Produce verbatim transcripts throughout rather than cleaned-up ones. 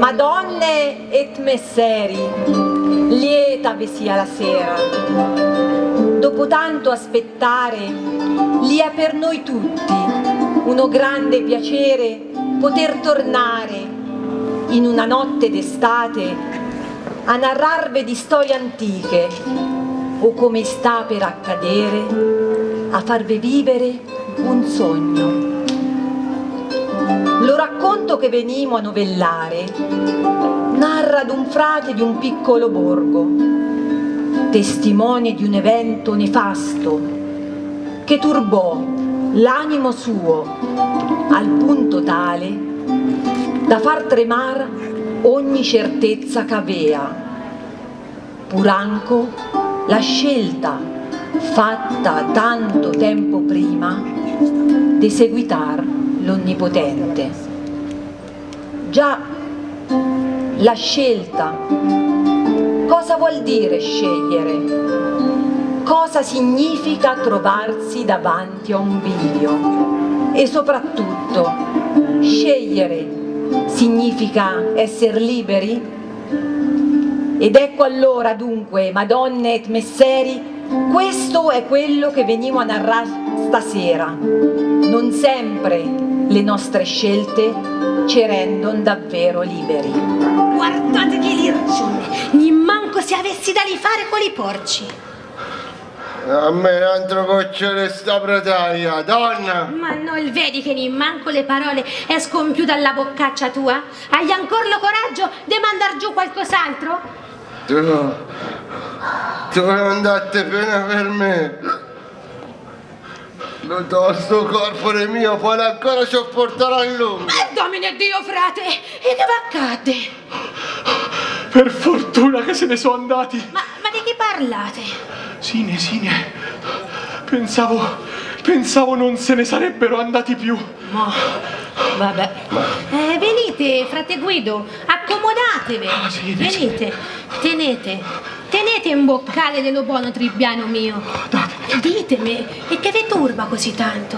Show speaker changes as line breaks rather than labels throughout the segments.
Madonne et messeri, lieta vi sia la sera. Dopo tanto aspettare, li è per noi tutti uno grande piacere poter tornare in una notte d'estate a narrarvi di storie antiche o, come sta per accadere, a farvi vivere un sogno. Lo racconto che venimo a novellare narra d'un frate di un piccolo borgo, testimone di un evento nefasto che turbò l'animo suo al punto tale da far tremar ogni certezza c'avea, pur anco la scelta fatta tanto tempo prima di seguitar l'Onnipotente. Già, la scelta. Cosa vuol dire scegliere? Cosa significa trovarsi davanti a un bivio? E soprattutto, scegliere significa essere liberi? Ed ecco allora dunque, Madonne et messeri, questo è quello che veniamo a narrare stasera. Non sempre le nostre scelte ci rendono davvero liberi.
Guardate che lircione, nimmanco se avessi da li fare con i porci.
A me l'altro gocciole sta brataglia, donna!
Ma non vedi che nimmanco le parole escono più dalla boccaccia tua? Hai ancora lo coraggio di mandar giù qualcos'altro?
Tu, tu non andate bene per me. Lo tosto corpo mio, poi ancora ci porterà a lungo.
Eh, Domine Dio, frate, e che va accade?
Per fortuna che se ne sono andati.
Ma, ma di chi parlate?
Sine, Sine, pensavo, pensavo non se ne sarebbero andati più.
Ma, vabbè. Eh, venite, frate Guido, accomodatevi.
Ah, sì,
venite, tenete, tenete in boccale dello buono Tribbiano mio.
Date.
Ditemi, e che vi turba così tanto?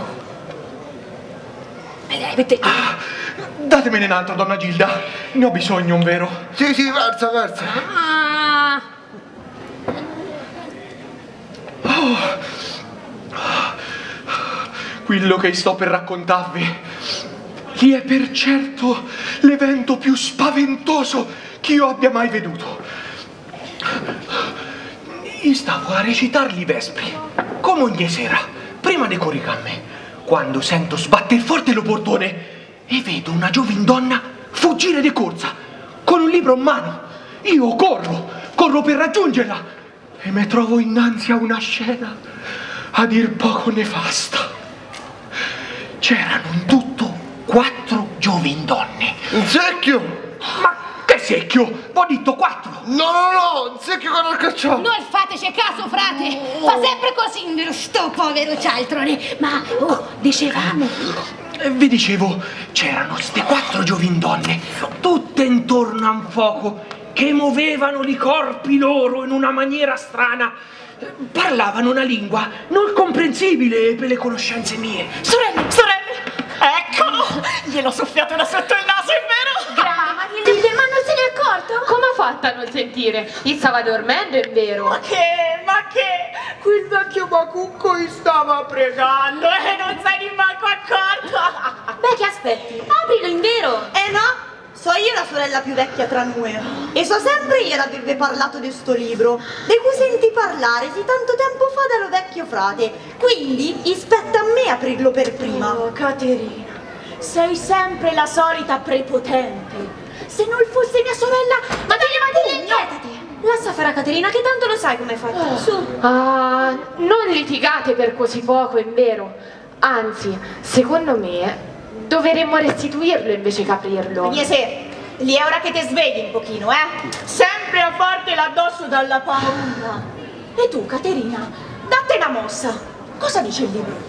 E lei, avete...
Ah, datemene un altro, donna Gilda. Ne ho bisogno, un vero?
Sì, sì, versa, versa.
Ah.
Oh. Quello che sto per raccontarvi lì è per certo l'evento più spaventoso che io abbia mai veduto. Io stavo a recitar gli vespri, come ogni sera, prima di coricarmi, quando sento sbattere forte lo portone e vedo una giovin donna fuggire di corsa, con un libro in mano. Io corro, corro per raggiungerla e mi trovo innanzi a una scena a dir poco nefasta. C'erano in tutto quattro giovin donne.
Un secchio!
Ma che secchio? Ho detto quattro!
No, no, no, un secchio con il cacciato!
Non fateci caso, frate! Fa sempre così, vero sto povero cialtrone! Ma, oh, dicevamo...
Eh, vi dicevo, c'erano ste quattro giovin donne, tutte intorno a un fuoco, che muovevano i corpi loro in una maniera strana. Parlavano una lingua non comprensibile per le conoscenze mie.
Sorelle, sorelle! Eccolo! Gliel'ho soffiato da sotto il naso, è vero?
Gramaglie, ma non se ne è accorto?
Come ha fatto a non sentire? Io stava dormendo, è vero.
Ma che, ma che? Quel vecchio bacucco gli stava pregando e non sei neanche accorto!
Beh, che aspetti? Aprilo in vero!
Eh no? So io la sorella più vecchia tra noi e so sempre io avrebbe parlato di sto libro di cui senti parlare sì tanto tempo fa dallo vecchio frate, quindi spetta a me aprirlo per prima.
Oh, Caterina, sei sempre la solita prepotente. Se non fosse mia sorella...
Ma dai, ma dai, inquietate! Lascia fare a Caterina che tanto lo sai come fai.
Oh.
Su!
Ah, non litigate per così poco, è vero. Anzi, secondo me... dovremmo restituirlo invece che aprirlo.
Agnese, lì è ora che ti svegli un pochino, eh?
Sempre a fartela addosso dalla paura.
E tu, Caterina, date una mossa. Cosa dice il libro?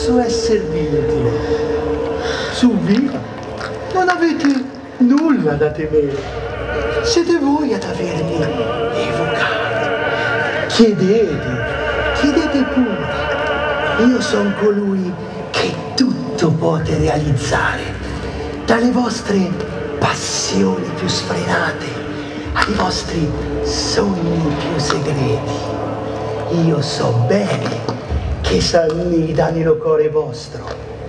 posso esservi utile? Su, via, non avete nulla da temere. Siete voi ad avermi evocato. Chiedete, chiedete pure. Io sono colui che tutto pote realizzare, dalle vostre passioni più sfrenate ai vostri sogni più segreti. Io so bene che s'annida nel cuore vostro.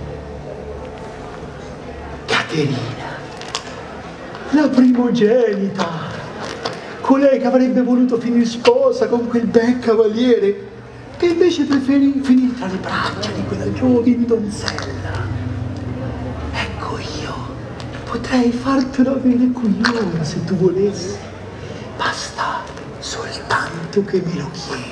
Caterina, la primogenita, colei che avrebbe voluto finire sposa con quel bel cavaliere, che invece preferì finire tra le braccia di quella giovine donzella. Ecco, io potrei fartela avere qui ora se tu volessi. Basta soltanto che me lo chiedi.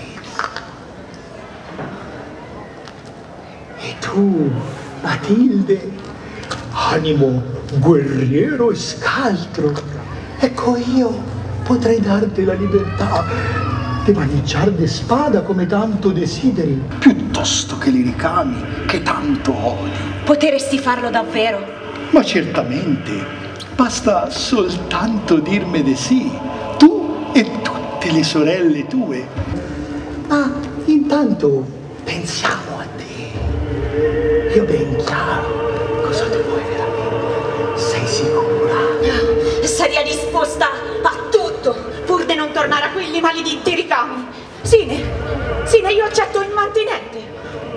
E tu, Matilde, animo guerriero e scaltro, ecco io potrei darti la libertà di maneggiare de spada come tanto desideri, piuttosto che li ricami che tanto odi.
Potresti farlo davvero?
Ma certamente, basta soltanto dirmi di sì, tu e tutte le sorelle tue. Ma intanto pensiamo a te. Io ben chiaro cosa tu vuoi veramente. Sei sicura?
Saria disposta a tutto pur di non tornare a quelli maledetti ricami. Sine, Sine, io accetto il mantenente.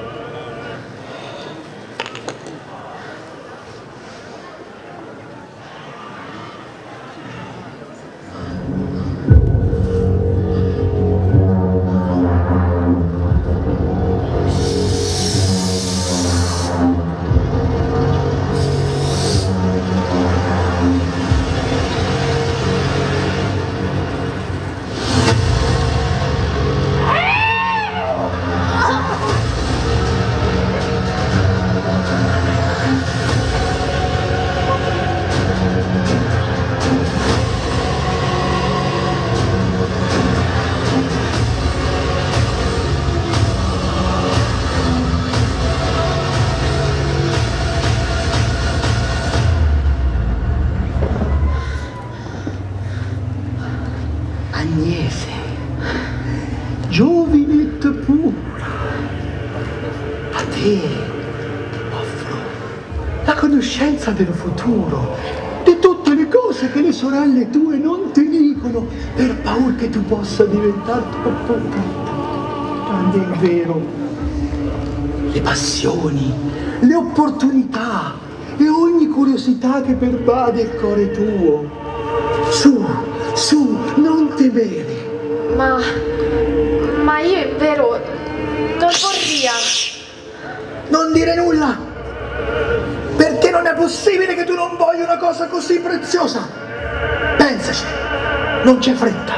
Agnese, giovinetta pura, a te offro la conoscenza del futuro, di tutte le cose che le sorelle tue non ti dicono per paura che tu possa diventare troppo brutta. Quando è vero, le passioni, le opportunità e ogni curiosità che pervade il cuore tuo. Su, su, non temere.
Ma... ma io è vero non vorria.
Non dire nulla, perché non è possibile che tu non voglia una cosa così preziosa. Pensaci, non c'è fretta.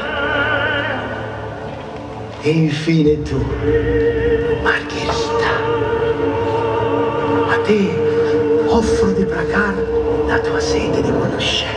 E infine tu, Margherita, a te offro di placare la tua sete di conoscenza.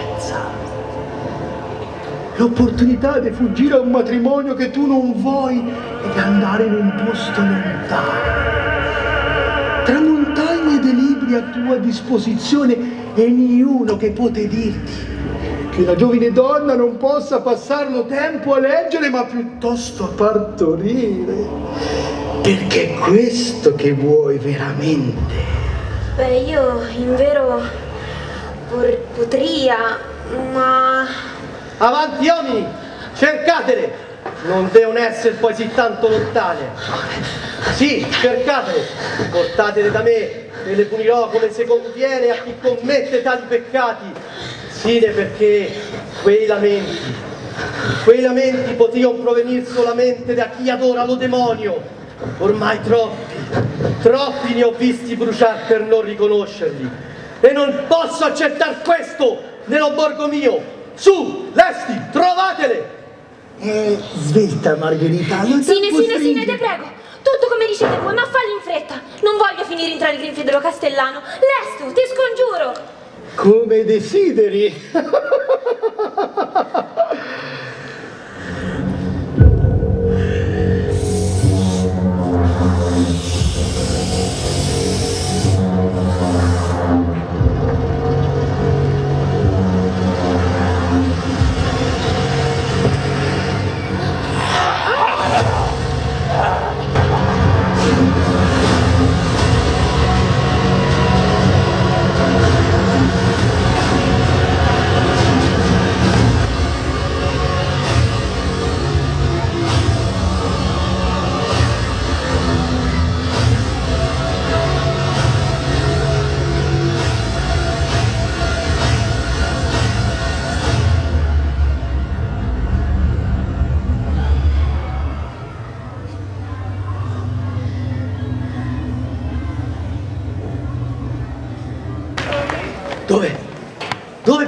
L'opportunità di fuggire a un matrimonio che tu non vuoi e di andare in un posto lontano. Tra montagne di libri a tua disposizione e niuno che pote dirti che una giovane donna non possa passare lo tempo a leggere ma piuttosto a partorire. Perché è questo che vuoi veramente.
Beh, io in vero por- potria, ma...
Avanti uomini, cercatele, non devono essere poi sì tanto lontane. Sì, cercatele, portatele da me e le punirò come se conviene a chi commette tali peccati. Sine perché quei lamenti, quei lamenti potiano provenire solamente da chi adora lo demonio. Ormai troppi, troppi ne ho visti bruciare per non riconoscerli. E non posso accettare questo nello borgo mio. Su, lesti, trovatele!
Eh, svelta Margherita, non
Sine, Sine, Sine, te prego, tutto come dicete voi, ma falli in fretta. Non voglio finire in tra le grinfie dello Castellano. Lesto, ti scongiuro.
Come desideri.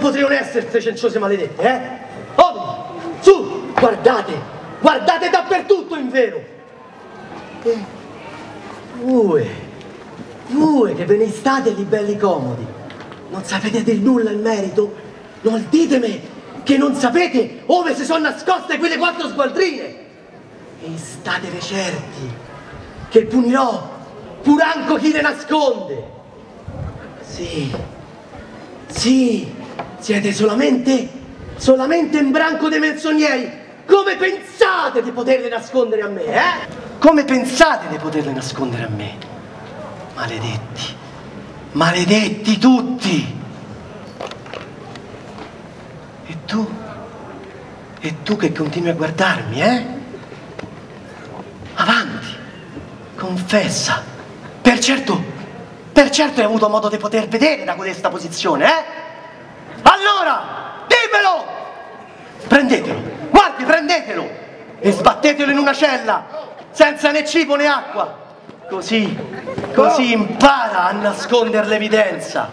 potremmo essere queste cenciose maledette, eh? Oh, su, guardate, guardate dappertutto in vero. E voi, voi che ve ne state lì belli comodi, non sapete dir nulla in merito? Non ditemi che non sapete dove si sono nascoste quelle quattro sgualdrine. E statevi certi che punirò puranco chi le nasconde. Sì, sì, siete solamente, solamente un branco dei menzogneri. Come pensate di poterle nascondere a me, eh? Come pensate di poterle nascondere a me? Maledetti, maledetti tutti! E tu? E tu che continui a guardarmi, eh? Avanti, confessa. Per certo, per certo hai avuto modo di poter vedere da questa posizione, eh? Allora, dimmelo! Prendetelo, guardi, prendetelo e sbattetelo in una cella, senza né cibo né acqua. Così, così impara a nascondere l'evidenza.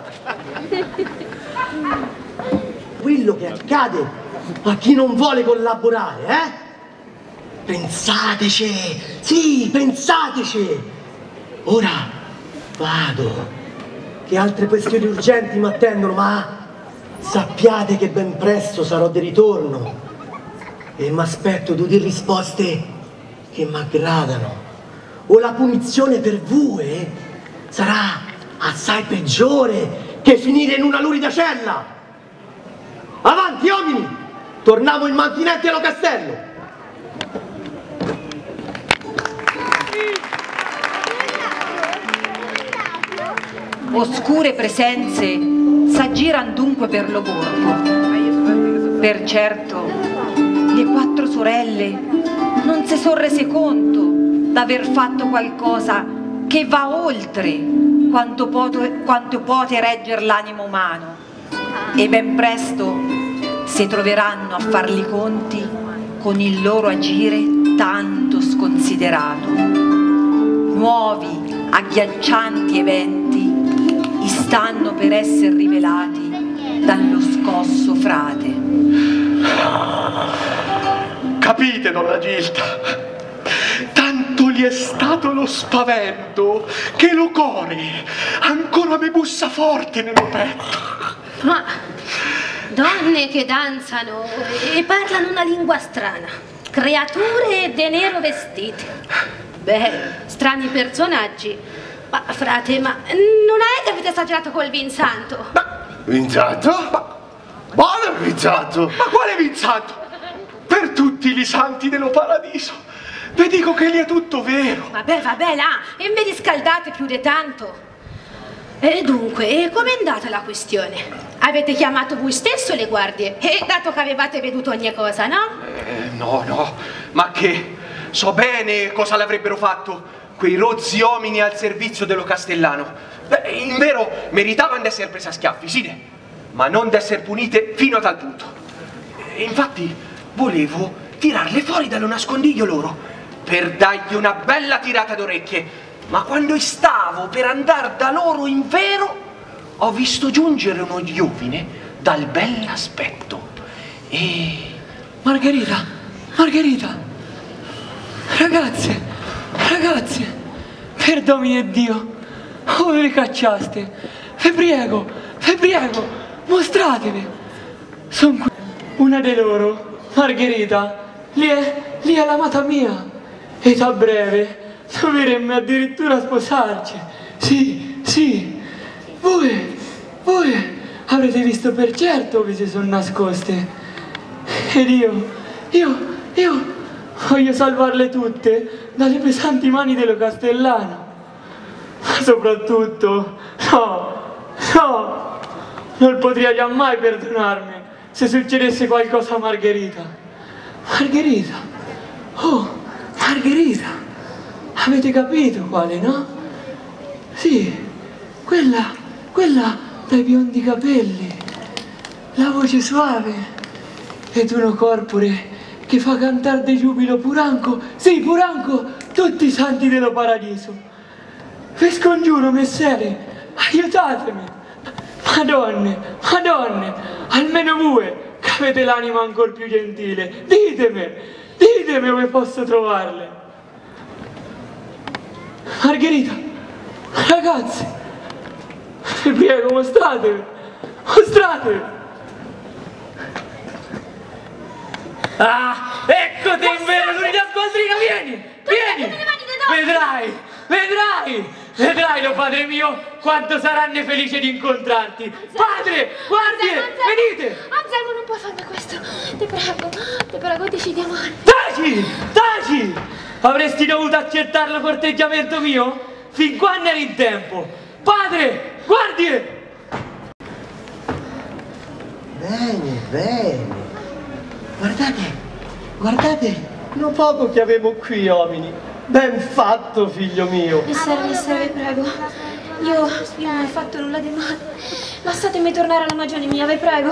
Quello che accade a chi non vuole collaborare, eh? Pensateci, sì, pensateci. Ora vado, che altre questioni urgenti mi attendono, ma sappiate che ben presto sarò di ritorno e mi aspetto di udire risposte che mi aggradano. O la punizione per voi sarà assai peggiore che finire in una lurida cella. Avanti, uomini! Torniamo in mantinente allo castello!
Oscure presenze s'aggiran dunque per lo borgo. Per certo, le quattro sorelle non si son rese conto d'aver fatto qualcosa che va oltre quanto, poto, quanto pote regger l'animo umano, e ben presto si troveranno a farli i conti con il loro agire tanto sconsiderato. Nuovi, agghiaccianti eventi stanno per essere rivelati dallo scosso frate.
Capite, donna Gilda? Tanto gli è stato lo spavento che lo core ancora mi bussa forte nello petto.
Ma donne che danzano e parlano una lingua strana, creature de nero vestite, beh, strani personaggi. Ma frate, ma non è che avete esagerato col Vinsanto?
Ma Vinsanto? Ma buono Vinsanto!
Ma quale Vinsanto? Per tutti i santi dello paradiso, vi dico che gli è tutto vero.
Vabbè, vabbè, là, e mi riscaldate più di tanto. E dunque, com'è andata la questione? Avete chiamato voi stesso le guardie? E dato che avevate veduto ogni cosa, no?
Eh, no, no, ma che so bene cosa l'avrebbero fatto quei rozzi uomini al servizio dello Castellano. Beh, in vero meritavano di essere prese a schiaffi, sì, ma non di essere punite fino a tal punto. E infatti volevo tirarle fuori dallo nascondiglio loro per dargli una bella tirata d'orecchie, ma quando stavo per andare da loro in vero ho visto giungere uno giovine dal bell'aspetto e...
Margherita, Margherita, ragazze, ragazze, per domine Dio, dove le cacciaste? Vi prego, vi prego, mostratevi. Sono qui. Una di loro, Margherita, lì è, lì è l'amata mia. E a breve dovremmo addirittura sposarci. Sì, sì. Voi, voi avrete visto per certo dove si sono nascoste. Ed io, io, io voglio salvarle tutte dalle pesanti mani dello Castellano. Ma soprattutto, no, no, non potrei mai perdonarmi se succedesse qualcosa a Margherita. Margherita, oh, Margherita, avete capito quale, no? Sì, quella, quella dai biondi capelli, la voce suave ed uno corpore che fa cantare di giubilo puranco, sì, puranco, tutti i santi dello paradiso. Vi scongiuro, messere, aiutatemi. Madonne, madonne, almeno voi, che avete l'anima ancora più gentile, ditemi, ditemi dove posso trovarle. Margherita, ragazzi, vi prego, mostratevi, mostratevi. Ah, eccoti in vero, l'unica squadrina, vieni, vieni, vedrai, vedrai. Vedrai, lo padre mio, quanto saranno felici di incontrarti. Anselmo, padre, guardi, Anselmo, venite.
Anselmo, non puoi farmi questo. Ti prego, ti prego, dici di amare.
Taci, taci. Avresti dovuto accettarlo corteggiamento mio? Fin quando eri in tempo. Padre, guardi.
Bene, bene. Guardate, guardate, non poco che avevo qui, uomini. Ben fatto, figlio mio.
Messere, messere, vi prego. Io, io non ho fatto nulla di male. Lasciatemi tornare alla magione mia, vi prego.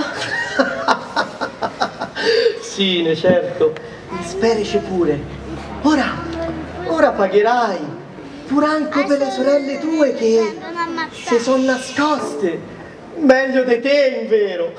Sì, ne certo. Sperici pure. Ora, ora pagherai. Pur anche per le sorelle tue che si sono nascoste. Meglio di te, in vero.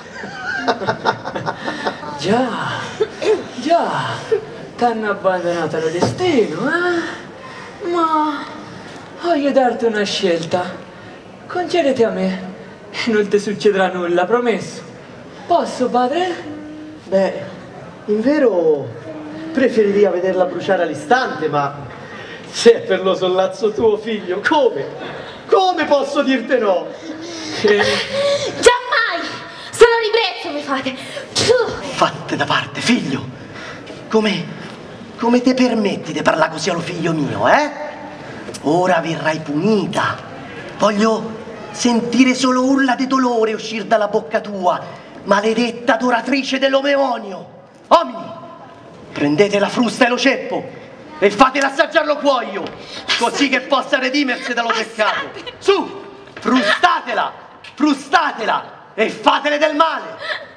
Già, già. T'hanno abbandonato al destino, eh? Ma voglio darti una scelta. Concedete a me e non ti succederà nulla, promesso. Posso, padre?
Beh, in vero preferirei vederla bruciare all'istante, ma se è per lo sollazzo tuo, figlio, come? Come posso dirte no?
Giammai! Solo ribrezzo mi fate!
Fatte da parte, figlio! Come... Come te permetti di parlare così allo figlio mio, eh? Ora verrai punita. Voglio sentire solo urla di dolore uscire dalla bocca tua, maledetta adoratrice dell'omeonio. Uomini, prendete la frusta e lo ceppo e fatela assaggiare lo cuoio, così che possa redimersi dallo peccato. Su, frustatela, frustatela e fatele del male.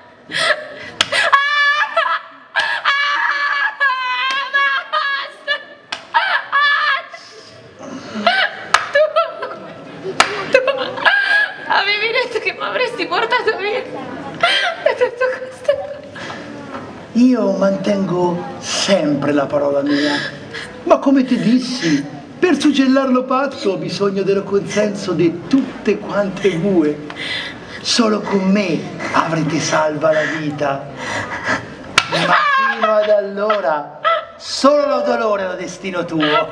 Avevi detto che mi avresti portato via da tutto questo.
Io mantengo sempre la parola mia, ma come ti dissi, per suggellarlo patto ho bisogno del consenso di tutte quante voi. Solo con me avrete salva la vita. Ma fino ad allora solo lo dolore è lo destino tuo.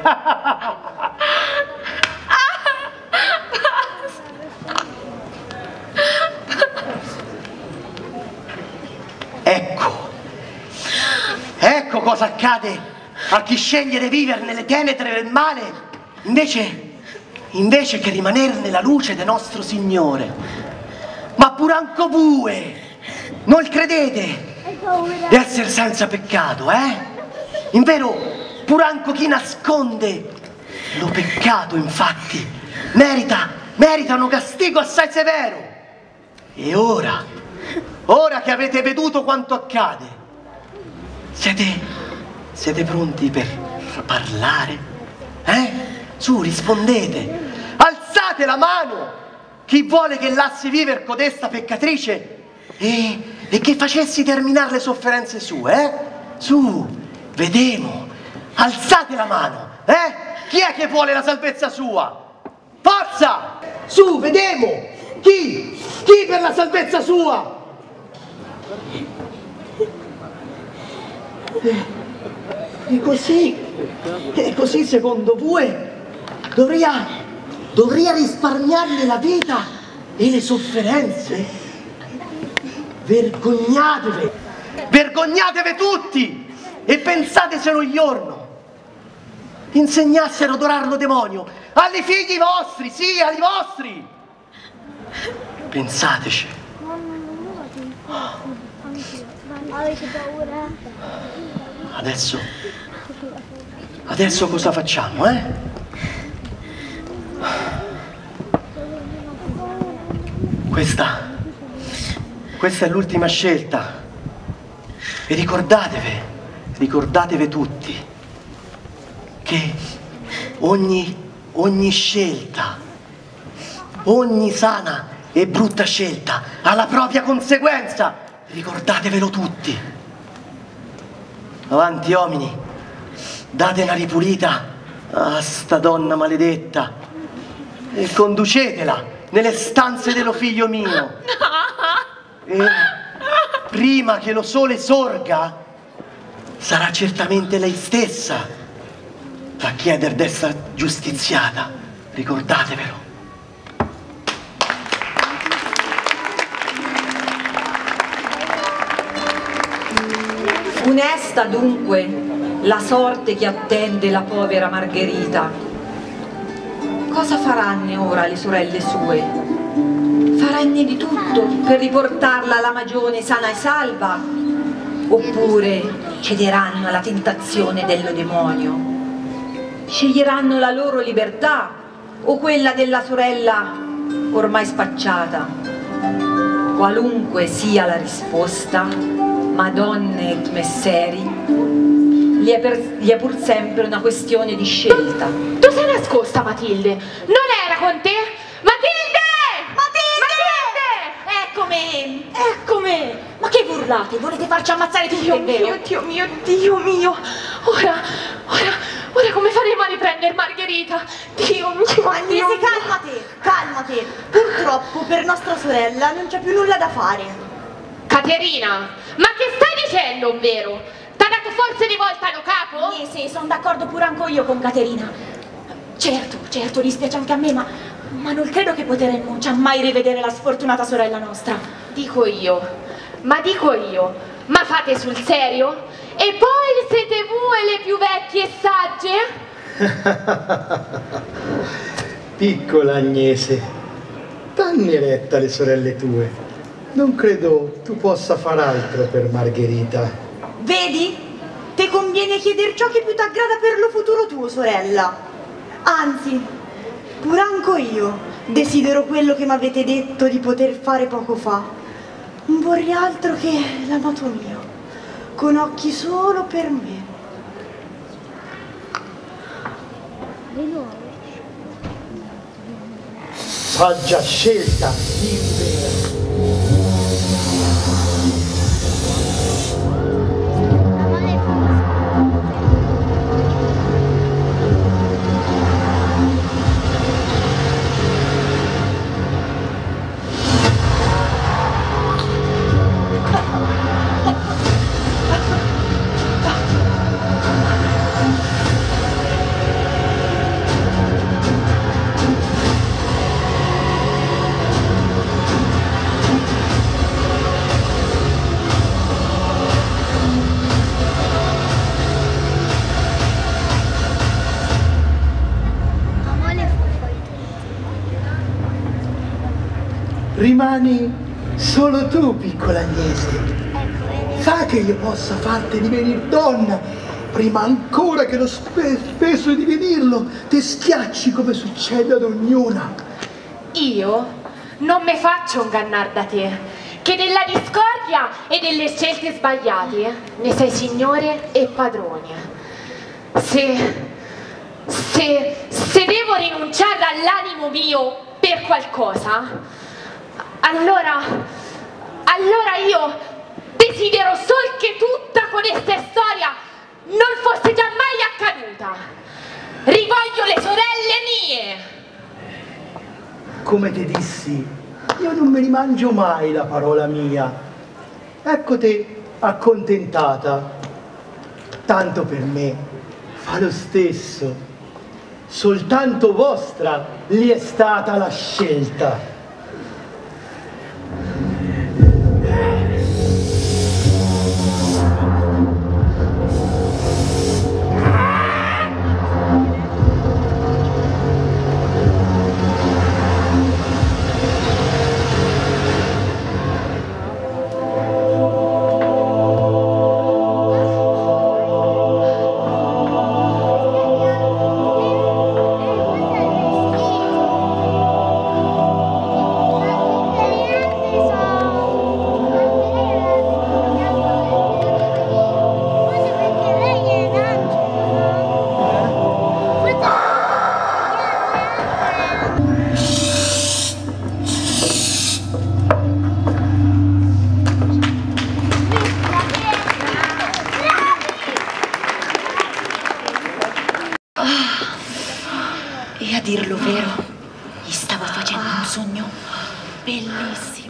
Ecco, ecco cosa accade a chi sceglie di vivere nelle tenebre del male, invece, invece che rimanere nella luce del nostro Signore. Ma pur anche voi, non credete di essere senza peccato, eh? Invero, pur anche chi nasconde lo peccato, infatti, merita, merita un castigo assai severo. E ora... Ora che avete veduto quanto accade, siete, siete pronti per parlare? Eh? Su, rispondete. Alzate la mano chi vuole che lassi vivere codesta peccatrice e, e che facessi terminare le sofferenze sue, eh? Su, vedemo. Alzate la mano, eh? Chi è che vuole la salvezza sua? Forza! Su, vedemo. Chi? Chi per la salvezza sua? E, e così, e così secondo voi dovrei, dovrei risparmiarle la vita e le sofferenze? Vergognatevi, vergognatevi tutti e pensate se un giorno insegnassero ad adorare lo demonio alle figli vostri, sì, ai vostri. Pensateci.
Avete paura?
Adesso, adesso cosa facciamo, eh? Questa, questa è l'ultima scelta. E ricordatevi, ricordatevi tutti che ogni, ogni scelta, ogni sana e brutta scelta ha la propria conseguenza. ricordatevelo tutti. Avanti, uomini, date una ripulita a sta donna maledetta e conducetela nelle stanze dello figlio mio. E prima che lo sole sorga, sarà certamente lei stessa a chiedere d'essere giustiziata. Ricordatevelo.
Funesta dunque la sorte che attende la povera Margherita. Cosa faranno ora le sorelle sue? Faranno di tutto per riportarla alla magione sana e salva? Oppure cederanno alla tentazione dello demonio? Sceglieranno la loro libertà o quella della sorella ormai spacciata? Qualunque sia la risposta, Madonne et messeri, gli è, per, gli è pur sempre una questione di scelta.
Tu sei nascosta, Matilde? Non era con te? Matilde!
Matilde! Matilde! Eccomi! Eccomi! Ma che urlate? Volete farci ammazzare tutti,
Dio
è vero?
mio, Dio mio, Dio mio! Ora, ora, ora come faremo a riprendere Margherita? Dio mio!
Agnese, calmate, calmate. Purtroppo per nostra sorella non c'è più nulla da fare.
Caterina, ma che stai dicendo, ovvero? T'ha dato forse di volta lo capo?
Sì, sì, sono d'accordo pure anche io con Caterina. Certo, certo, dispiace anche a me, ma, ma non credo che potremmo mai rivedere la sfortunata sorella nostra.
Dico io, ma dico io, ma fate sul serio? E poi siete voi le più vecchie e sagge?
Piccola Agnese, danne retta alle sorelle tue. Non credo tu possa far altro per Margherita.
Vedi? Te conviene chiedere ciò che più t'aggrada per lo futuro tuo, sorella. Anzi, pure anche io desidero quello che mi avete detto di poter fare poco fa. Non vorrei altro che l'amato mio, con occhi solo per me.
Di nuovo.
Saggia scelta, invero. Rimani solo tu, piccola Agnese. Sa che io possa farti divenire donna prima ancora che lo spe spesso di venirlo ti schiacci come succede ad ognuna.
Io non mi faccio ingannare da te, che della discordia e delle scelte sbagliate ne sei signore e padrone. Se, se, se devo rinunciare all'animo mio per qualcosa, allora, allora io desidero sol che tutta questa storia non fosse già mai accaduta. Rivoglio le sorelle mie.
Come ti dissi, io non me ne mangio mai la parola mia. Eccoti accontentata. Tanto per me fa lo stesso. Soltanto vostra gli è stata la scelta.
Oh. E a dirlo vero, gli stavo facendo un sogno bellissimo.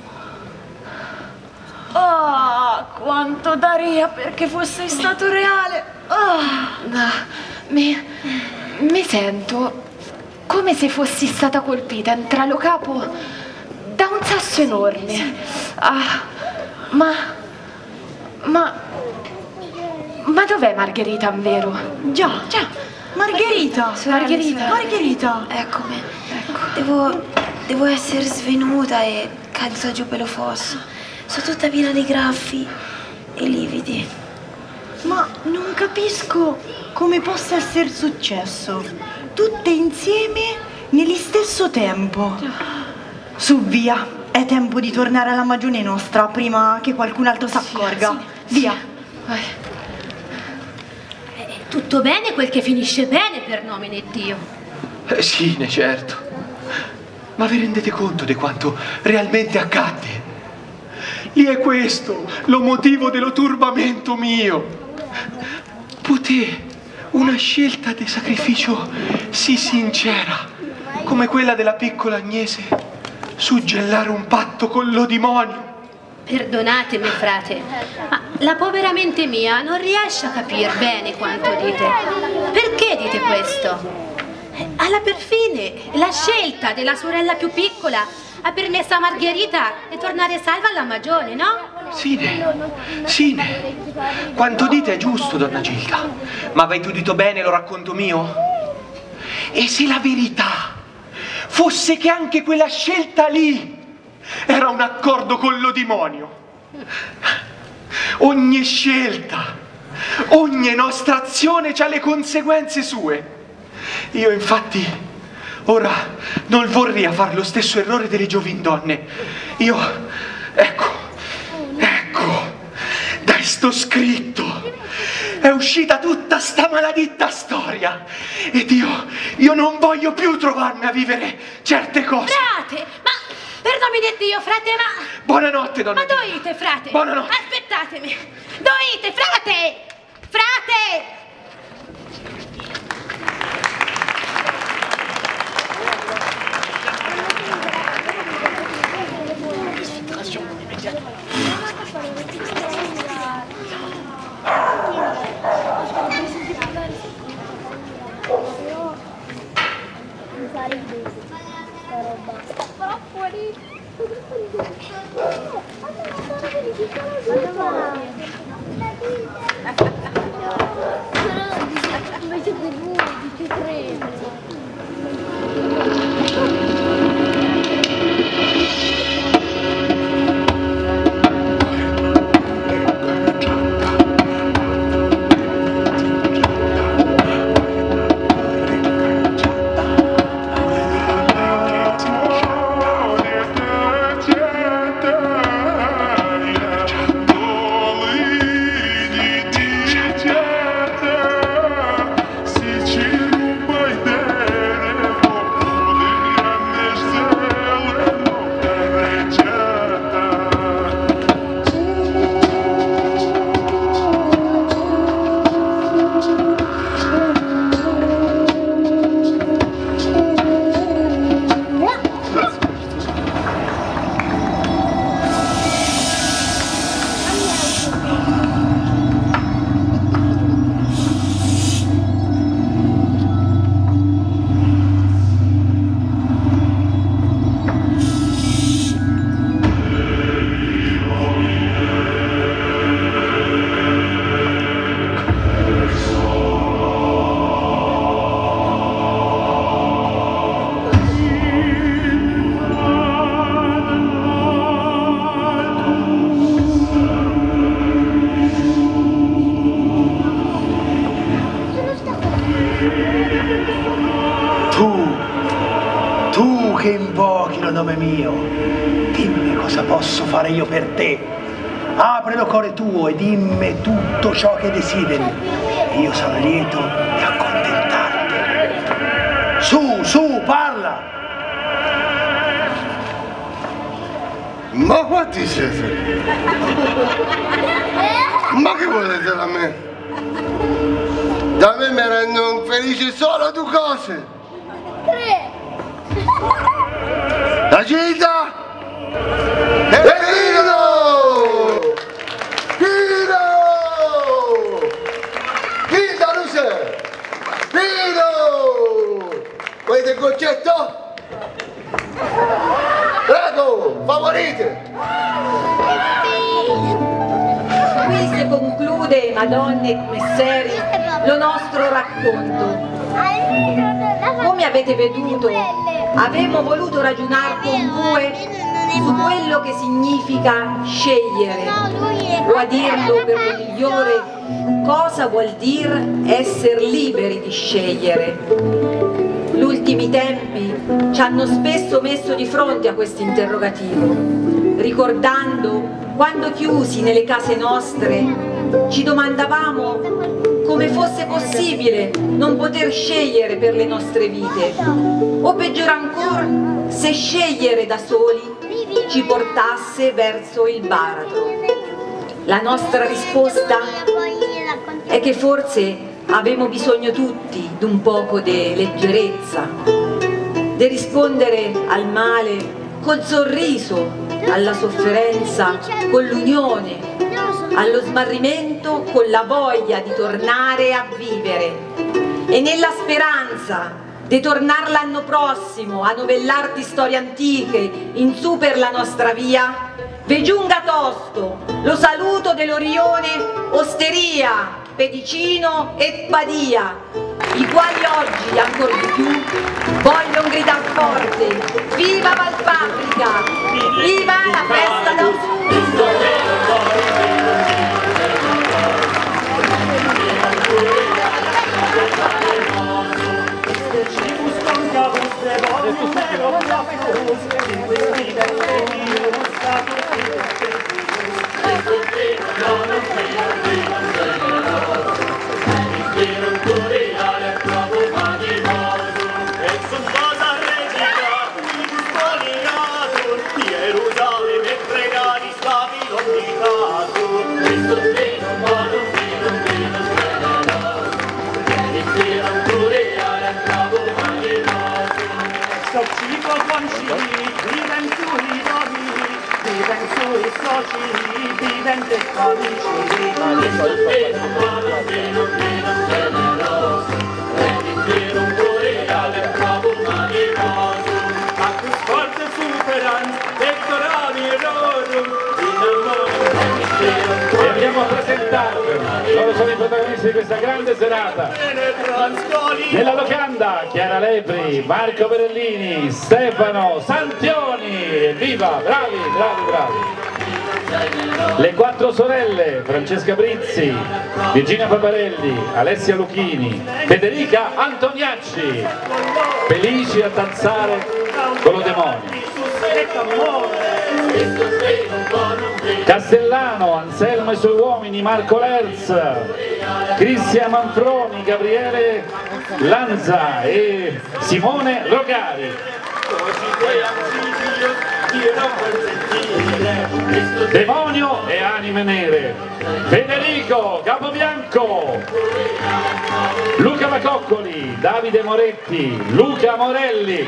Oh, quanto daria perché fosse stato reale. Oh.
No, mi, mi sento come se fossi stata colpita in tralo capo da un sasso enorme. Ah, ma, ma, ma dov'è Margherita, vero?
Già, già, Margherita.
Margherita.
Margherita.
Eccomi, ecco. Devo, devo essere svenuta e caduta giù per lo fosso. Sono tutta piena di graffi e lividi.
Ma non capisco come possa essere successo. Tutte insieme nello stesso tempo. Su, via. È tempo di tornare alla magione nostra prima che qualcun altro si accorga.
Sì,
Via.
Sì. È tutto bene quel che finisce bene, per nomine di Dio.
Eh, sì, ne certo. Ma vi rendete conto di quanto realmente accadde? Lì è questo lo motivo dello turbamento mio. Poté una scelta di sacrificio sì sincera, come quella della piccola Agnese, suggellare un patto con lo demonio.
Perdonatemi, frate, ma la povera mente mia non riesce a capire bene quanto dite. Perché dite questo? Alla perfine, la scelta della sorella più piccola ha permesso a Margherita di tornare salva alla magione, no?
Sine, Sine, quanto dite è giusto, donna Gilda, ma avete udito bene lo racconto mio? E se la verità fosse che anche quella scelta lì era un accordo con lo demonio? Ogni scelta, ogni nostra azione ha le conseguenze sue. Io infatti ora non vorrei fare lo stesso errore delle giovani donne. Io, ecco, ecco, da sto scritto è uscita tutta sta maledetta storia. Ed io, io non voglio più trovarmi a vivere certe cose.
Frate, ma per nomine di Dio, frate, ma...
Buonanotte, donna.
Ma doite, frate.
Buonanotte.
Aspettatemi. Doite, frate. Frate.
Invece per voi, ci credo.
che invochi il nome mio, dimmi cosa posso fare io per te. Apri lo cuore tuo e dimmi tutto ciò che desideri. Io sarò lieto di accontentarti. Su, su, parla!
Ma quanti siete? Ma che volete da me? Da me mi rendo un felice solo due cose.
Tre.
La Gita e Pino! Pino! Gita, Luce! Pino! Volete il concetto? Prego, favorite!
Qui si conclude, Madonne e messeri, lo nostro racconto. Come avete veduto, abbiamo voluto ragionare con voi su quello che significa scegliere, o a dirlo per lo migliore, cosa vuol dire essere liberi di scegliere. Gli ultimi tempi ci hanno spesso messo di fronte a questo interrogativo, ricordando quando chiusi nelle case nostre ci domandavamo come fosse possibile non poter scegliere per le nostre vite, o peggio ancora, se scegliere da soli ci portasse verso il baratro. La nostra risposta è che forse abbiamo bisogno tutti di un poco di leggerezza, di rispondere al male col sorriso, alla sofferenza con l'unione, allo smarrimento con la voglia di tornare a vivere, e nella speranza di tornare l'anno prossimo a novellarti storie antiche in su per la nostra via. Ve giunga tosto lo saluto dell'Orione Osteria, Pedicino e Badia, i quali oggi ancor di più vogliono gridare forte: viva Valfabbrica, viva la festa d'autunno!
E andiamo a presentarvi, loro sono i protagonisti di questa grande serata. Nella locanda Chiara Lepri, Marco Perellini, Stefano Santioni, evviva, bravi, bravi, bravi. Le quattro sorelle, Francesca Brizzi, Virginia Paparelli, Alessia Lucchini, Federica Antoniacci, felici a danzare con lo demonio. Castellano, Anselmo e i suoi uomini, Marco Lerz, Cristian Manfroni, Gabriele Lanza e Simone Rogari. Demonio e anime nere, Federico Capobianco, Luca Macoccoli, Davide Moretti, Luca Morelli.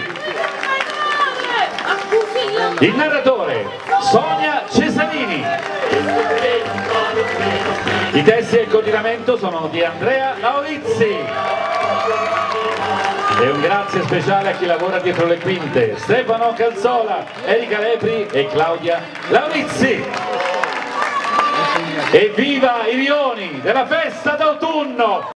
Il narratore Sonia Cesarini. I testi e il coordinamento sono di Andrea Laurizzi. E un grazie speciale a chi lavora dietro le quinte: Stefano Calzola, Erika Lepri e Claudia Laurizzi. E viva i rioni della festa d'autunno!